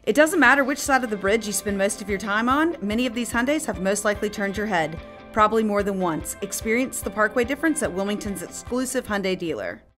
It doesn't matter which side of the bridge you spend most of your time on, many of these Hyundais have most likely turned your head, probably more than once. Experience the Parkway difference at Wilmington's exclusive Hyundai dealer.